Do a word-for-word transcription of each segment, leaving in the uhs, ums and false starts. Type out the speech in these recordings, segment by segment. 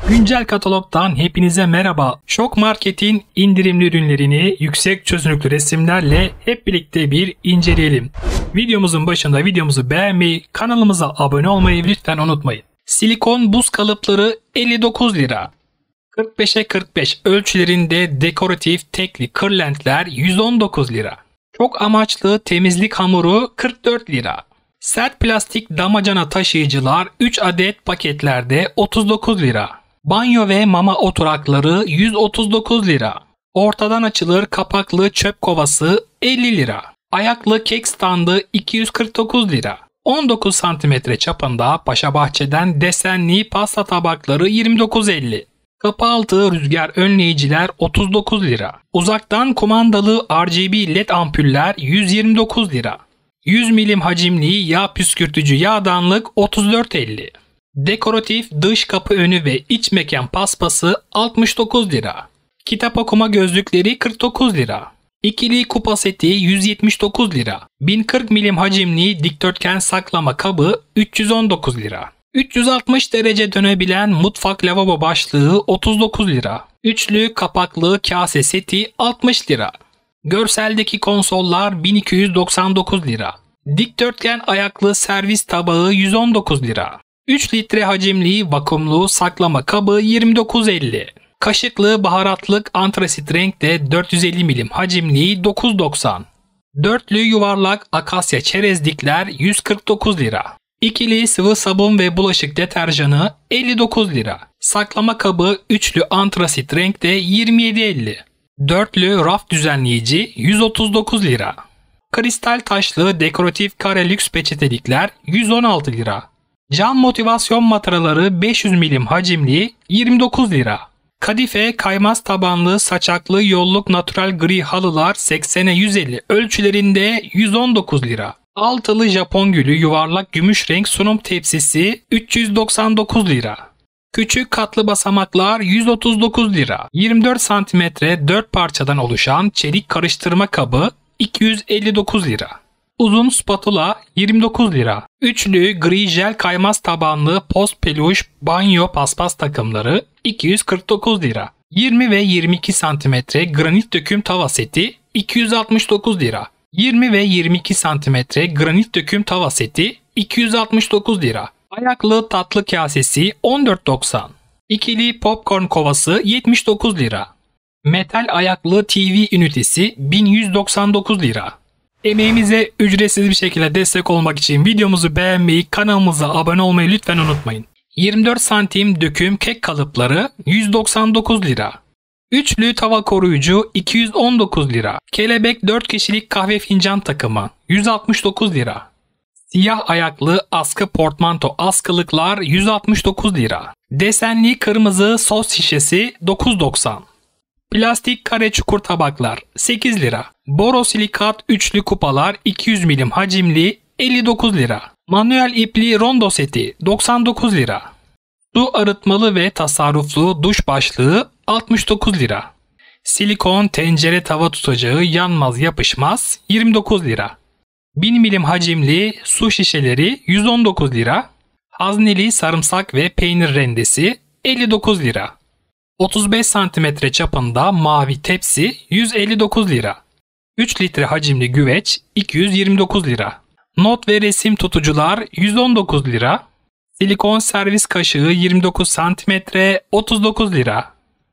Güncel katalogdan hepinize merhaba. Şok Market'in indirimli ürünlerini yüksek çözünürlüklü resimlerle hep birlikte bir inceleyelim. Videomuzun başında videomuzu beğenmeyi, kanalımıza abone olmayı lütfen unutmayın. Silikon buz kalıpları elli dokuz lira. kırk beşe kırk beş ölçülerinde dekoratif tekli kırlentler yüz on dokuz lira. Çok amaçlı temizlik hamuru kırk dört lira. Sert plastik damacana taşıyıcılar üç adet paketlerde otuz dokuz lira. Banyo ve mama oturakları yüz otuz dokuz lira. Ortadan açılır kapaklı çöp kovası elli lira. Ayaklı kek standı iki yüz kırk dokuz lira. on dokuz santimetre çapında Paşabahçe'den desenli pasta tabakları yirmi dokuz elli. Kapı altı rüzgar önleyiciler otuz dokuz lira. Uzaktan kumandalı R G B led ampuller yüz yirmi dokuz lira. yüz milim hacimli yağ püskürtücü yağdanlık otuz dört elli. Dekoratif dış kapı önü ve iç mekan paspası altmış dokuz lira. Kitap okuma gözlükleri kırk dokuz lira. İkili kupa seti yüz yetmiş dokuz lira. bin kırk milim hacimli dikdörtgen saklama kabı üç yüz on dokuz lira. üç yüz altmış derece dönebilen mutfak lavabo başlığı otuz dokuz lira. Üçlü kapaklı kase seti altmış lira. Görseldeki konsollar bin iki yüz doksan dokuz lira. Dikdörtgen ayaklı servis tabağı yüz on dokuz lira. üç litre hacimli vakumlu saklama kabı yirmi dokuz elli. Kaşıklı baharatlık antrasit renkte dört yüz elli milim hacimli dokuz doksan. Dörtlü yuvarlak akasya çerezlikler yüz kırk dokuz lira. İkili sıvı sabun ve bulaşık deterjanı elli dokuz lira. Saklama kabı üçlü antrasit renkte yirmi yedi elli. Dörtlü raf düzenleyici yüz otuz dokuz lira. Kristal taşlı dekoratif kare lüks peçetelikler yüz on altı lira. Cam motivasyon mataraları beş yüz milim hacimli yirmi dokuz lira. Kadife kaymaz tabanlı saçaklı yolluk natural gri halılar seksene yüz elli ölçülerinde yüz on dokuz lira. Altılı Japon gülü yuvarlak gümüş renk sunum tepsisi üç yüz doksan dokuz lira. Küçük katlı basamaklar yüz otuz dokuz lira. yirmi dört santimetre dört parçadan oluşan çelik karıştırma kabı iki yüz elli dokuz lira. Uzun spatula yirmi dokuz lira. Üçlü gri jel kaymaz tabanlı post peluş banyo paspas takımları iki yüz kırk dokuz lira. yirmi ve yirmi iki santimetre granit döküm tava seti iki yüz altmış dokuz lira. yirmi ve yirmi iki santimetre granit döküm tava seti iki yüz altmış dokuz lira. Ayaklı tatlı kasesi on dört doksan. İkili popcorn kovası yetmiş dokuz lira. Metal ayaklı T V ünitesi bin yüz doksan dokuz lira. Emeğimize ücretsiz bir şekilde destek olmak için videomuzu beğenmeyi, kanalımıza abone olmayı lütfen unutmayın. yirmi dört santim döküm kek kalıpları yüz doksan dokuz lira. Üçlü tava koruyucu iki yüz on dokuz lira. Kelebek dört kişilik kahve fincan takımı yüz altmış dokuz lira. Siyah ayaklı askı portmanto askılıklar yüz altmış dokuz lira. Desenli kırmızı sos şişesi dokuz doksan. Plastik kare çukur tabaklar sekiz lira. Borosilikat üçlü kupalar iki yüz milim hacimli elli dokuz lira. Manuel ipli rondo seti doksan dokuz lira. Su arıtmalı ve tasarruflu duş başlığı altmış dokuz lira. Silikon tencere tava tutacağı yanmaz yapışmaz yirmi dokuz lira. bin milim hacimli su şişeleri yüz on dokuz lira. Hazneli sarımsak ve peynir rendesi elli dokuz lira. otuz beş santimetre çapında mavi tepsi yüz elli dokuz lira. üç litre hacimli güveç iki yüz yirmi dokuz lira. Not ve resim tutucular yüz on dokuz lira. Silikon servis kaşığı yirmi dokuz santimetre otuz dokuz lira.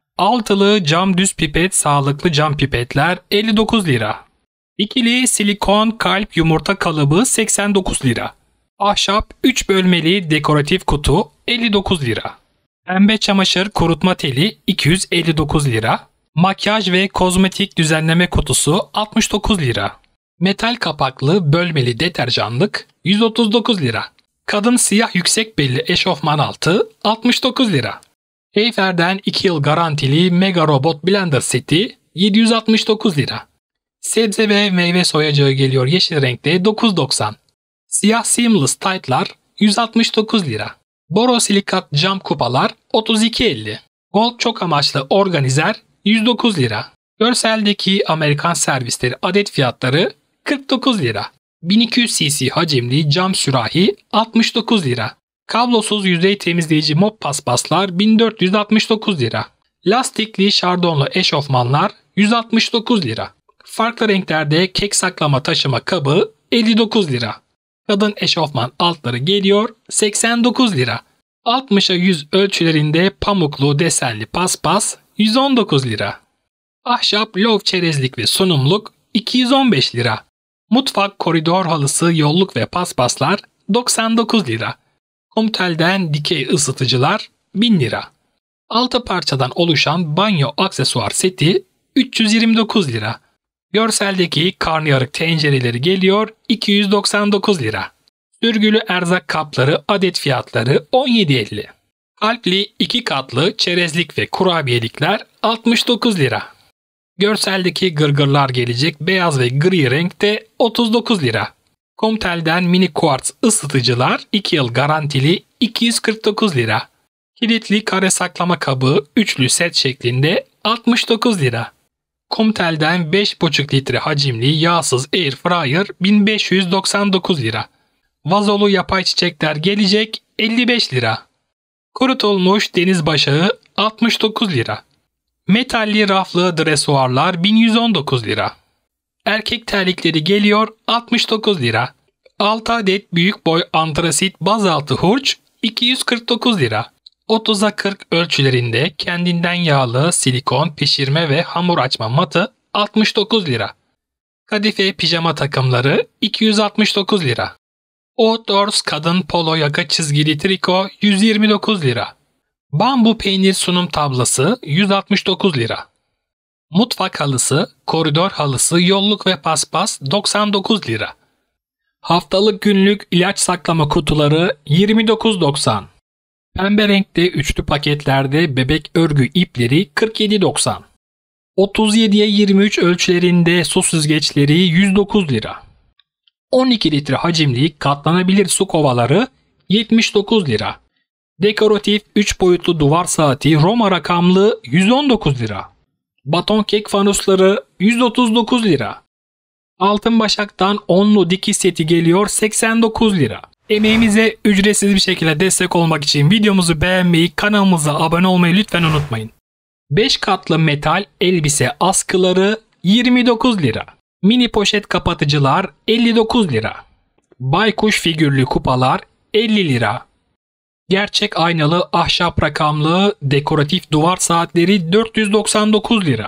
Altılı cam düz pipet sağlıklı cam pipetler elli dokuz lira. İkili silikon kalp yumurta kalıbı seksen dokuz lira. Ahşap üç bölmeli dekoratif kutu elli dokuz lira. Pembe çamaşır kurutma teli iki yüz elli dokuz lira. Makyaj ve kozmetik düzenleme kutusu altmış dokuz lira. Metal kapaklı bölmeli deterjanlık yüz otuz dokuz lira. Kadın siyah yüksek belli eşofman altı altmış dokuz lira. Heyfer'den iki yıl garantili Mega Robot Blender seti yedi yüz altmış dokuz lira. Sebze ve meyve soyacağı geliyor yeşil renkte dokuz doksan. Siyah seamless tight'lar yüz altmış dokuz lira. Borosilikat cam kupalar otuz iki elli. Gold çok amaçlı organizer yüz dokuz lira. Görseldeki Amerikan servisleri adet fiyatları kırk dokuz lira. bin iki yüz cc hacimli cam sürahi altmış dokuz lira. Kablosuz yüzey temizleyici mop paspaslar bin dört yüz altmış dokuz lira. Lastikli şardonlu eşofmanlar yüz altmış dokuz lira. Farklı renklerde kek saklama taşıma kabı elli dokuz lira. Kadın eşofman altları geliyor seksen dokuz lira. altmışa yüz ölçülerinde pamuklu desenli paspas yüz on dokuz lira. Ahşap lov çerezlik ve sunumluk iki yüz on beş lira. Mutfak koridor halısı yolluk ve paspaslar doksan dokuz lira. Komtel'den dikey ısıtıcılar bin lira. altı parçadan oluşan banyo aksesuar seti üç yüz yirmi dokuz lira. Görseldeki karnıyarık tencereleri geliyor iki yüz doksan dokuz lira. Sürgülü erzak kapları adet fiyatları on yedi elli. Kalpli iki katlı çerezlik ve kurabiyelikler altmış dokuz lira. Görseldeki gırgırlar gelecek beyaz ve gri renkte otuz dokuz lira. Komtel'den mini kuartz ısıtıcılar iki yıl garantili iki yüz kırk dokuz lira. Kilitli kare saklama kabı üçlü set şeklinde altmış dokuz lira. Komtel'den beş buçuk litre hacimli yağsız air fryer bin beş yüz doksan dokuz lira. Vazolu yapay çiçekler gelecek elli beş lira. Kurutulmuş deniz başağı altmış dokuz lira. Metalli raflı dresuarlar bin yüz on dokuz lira. Erkek terlikleri geliyor altmış dokuz lira. altı adet büyük boy antrasit bazaltı hurç iki yüz kırk dokuz lira. otuza kırk ölçülerinde kendinden yağlı silikon pişirme ve hamur açma matı altmış dokuz lira. Kadife pijama takımları iki yüz altmış dokuz lira. Outdoors kadın polo yaka çizgili triko yüz yirmi dokuz lira. Bambu peynir sunum tablası yüz altmış dokuz lira. Mutfak halısı, koridor halısı, yolluk ve paspas doksan dokuz lira. Haftalık günlük ilaç saklama kutuları yirmi dokuz doksan. Pembe renkte üçlü paketlerde bebek örgü ipleri kırk yedi doksan. otuz yediye yirmi üç ölçülerinde su süzgeçleri yüz dokuz lira. on iki litre hacimli katlanabilir su kovaları yetmiş dokuz lira. Dekoratif üç boyutlu duvar saati Roma rakamlı yüz on dokuz lira. Baton kek fanusları yüz otuz dokuz lira. Altın Başak'tan onlu dikiş seti geliyor seksen dokuz lira. Emeğimize ücretsiz bir şekilde destek olmak için videomuzu beğenmeyi, kanalımıza abone olmayı lütfen unutmayın. beş katlı metal elbise askıları yirmi dokuz lira. Mini poşet kapatıcılar elli dokuz lira. Baykuş figürlü kupalar elli lira. Gerçek aynalı ahşap rakamlı dekoratif duvar saatleri dört yüz doksan dokuz lira.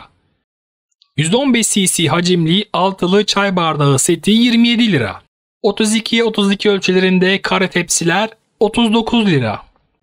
yüz on beş cc hacimli altılı çay bardağı seti yirmi yedi lira. otuz ikiye otuz iki ölçülerinde kare tepsiler otuz dokuz lira.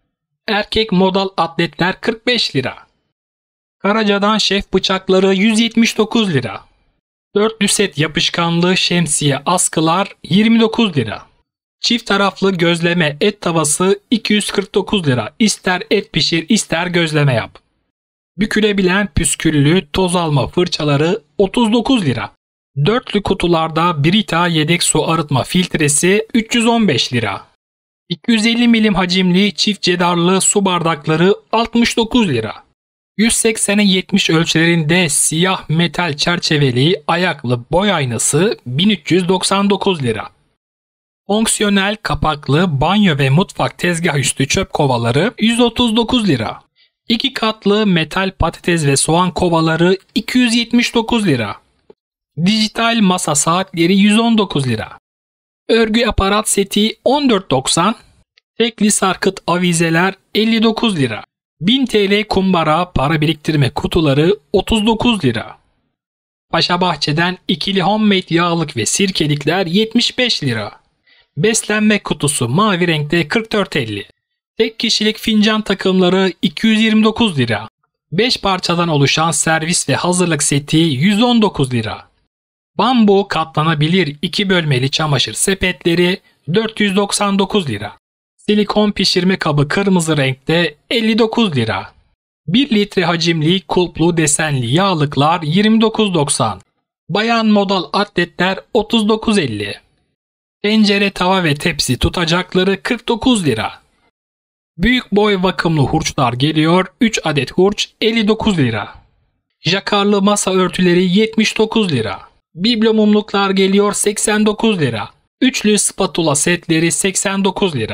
Erkek modal atletler kırk beş lira. Karaca'dan şef bıçakları yüz yetmiş dokuz lira. Dörtlü set yapışkanlı şemsiye askılar yirmi dokuz lira. Çift taraflı gözleme et tavası iki yüz kırk dokuz lira. İster et pişir ister gözleme yap. Bükülebilen püsküllü toz alma fırçaları otuz dokuz lira. Dörtlü kutularda Brita yedek su arıtma filtresi üç yüz on beş lira. iki yüz elli milim hacimli çift cedarlı su bardakları altmış dokuz lira. yüz seksene yetmiş ölçülerinde siyah metal çerçeveli ayaklı boy aynası bin üç yüz doksan dokuz lira. Fonksiyonel kapaklı banyo ve mutfak tezgah üstü çöp kovaları yüz otuz dokuz lira. İki katlı metal patates ve soğan kovaları iki yüz yetmiş dokuz lira. Dijital masa saatleri yüz on dokuz lira. Örgü aparat seti on dört doksan. Tekli sarkıt avizeler elli dokuz lira. bin TL kumbara para biriktirme kutuları otuz dokuz lira. Paşabahçe'den ikili homemade yağlık ve sirkelikler yetmiş beş lira. Beslenme kutusu mavi renkte kırk dört elli. Tek kişilik fincan takımları iki yüz yirmi dokuz lira. beş parçadan oluşan servis ve hazırlık seti yüz on dokuz lira. Bambu katlanabilir iki bölmeli çamaşır sepetleri dört yüz doksan dokuz lira. Silikon pişirme kabı kırmızı renkte elli dokuz lira. bir litre hacimli kulplu desenli yağlıklar yirmi dokuz doksan. Bayan modal atletler otuz dokuz elli. Tencere, tava ve tepsi tutacakları kırk dokuz lira. Büyük boy vakumlu hurçlar geliyor üç adet hurç elli dokuz lira. Jakarlı masa örtüleri yetmiş dokuz lira. Biblo mumluklar geliyor seksen dokuz lira. Üçlü spatula setleri seksen dokuz lira.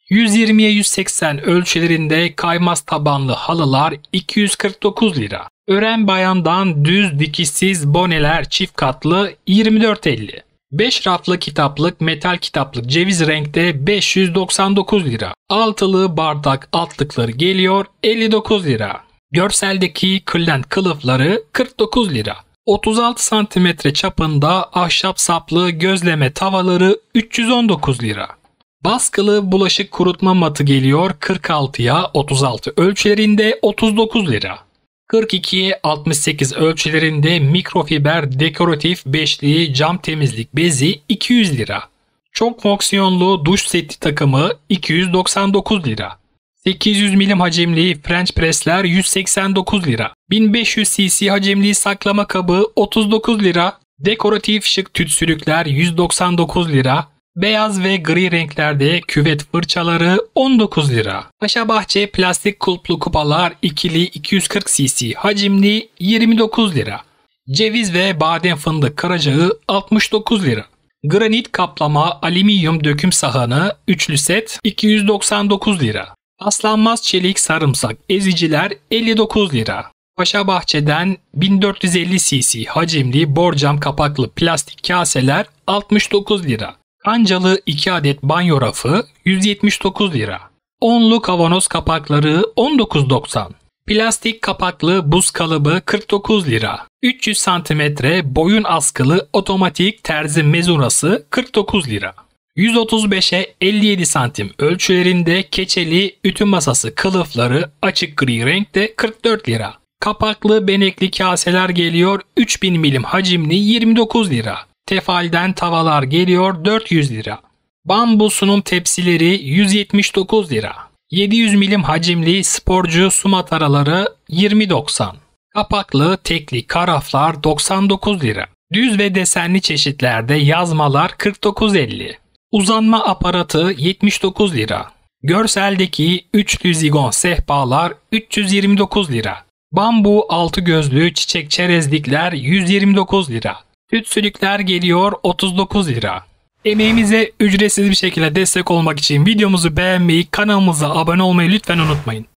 yüz yirmiye yüz seksen ölçülerinde kaymaz tabanlı halılar iki yüz kırk dokuz lira. Ören bayandan düz dikişsiz boneler çift katlı yirmi dört elli. beş raflı kitaplık metal kitaplık ceviz renkte beş yüz doksan dokuz lira. Altılı bardak altlıkları geliyor elli dokuz lira. Görseldeki kırlent kılıfları kırk dokuz lira. otuz altı santimetre çapında ahşap saplı gözleme tavaları üç yüz on dokuz lira. Baskılı bulaşık kurutma matı geliyor kırk altıya otuz altı ölçülerinde otuz dokuz lira. kırk ikiye altmış sekiz ölçülerinde mikrofiber dekoratif beşli cam temizlik bezi iki yüz lira. Çok fonksiyonlu duş seti takımı iki yüz doksan dokuz lira. sekiz yüz milim hacimli French pressler yüz seksen dokuz lira. bin beş yüz cc hacimli saklama kabı otuz dokuz lira. Dekoratif şık tütsülükler yüz doksan dokuz lira. Beyaz ve gri renklerde küvet fırçaları on dokuz lira. Paşabahçe plastik kulplu kupalar ikili iki yüz kırk cc hacimli yirmi dokuz lira. Ceviz ve badem fındık karacağı altmış dokuz lira. Granit kaplama alüminyum döküm sahanı üçlü set iki yüz doksan dokuz lira. Paslanmaz çelik sarımsak eziciler elli dokuz lira. Paşabahçe'den bin dört yüz elli cc hacimli borcam kapaklı plastik kaseler altmış dokuz lira. Kancalı iki adet banyo rafı yüz yetmiş dokuz lira. Onlu kavanoz kapakları on dokuz doksan. Plastik kapaklı buz kalıbı kırk dokuz lira. üç yüz santimetre boyun askılı otomatik terzi mezurası kırk dokuz lira. yüz otuz beşe elli yedi santim ölçülerinde keçeli ütü masası kılıfları açık gri renkte kırk dört lira. Kapaklı benekli kaseler geliyor üç bin milim hacimli yirmi dokuz lira. Tefalden tavalar geliyor dört yüz lira. Bambu sunum tepsileri yüz yetmiş dokuz lira. yedi yüz milim hacimli sporcu su mataraları yirmi doksan. Kapaklı tekli karaflar doksan dokuz lira. Düz ve desenli çeşitlerde yazmalar kırk dokuz elli. Uzanma aparatı yetmiş dokuz lira. Görseldeki üçlü zigon sehpalar üç yüz yirmi dokuz lira. Bambu altı gözlü çiçek çerezlikler yüz yirmi dokuz lira. Tütsülükler geliyor otuz dokuz lira. Emeğimize ücretsiz bir şekilde destek olmak için videomuzu beğenmeyi, kanalımıza abone olmayı lütfen unutmayın.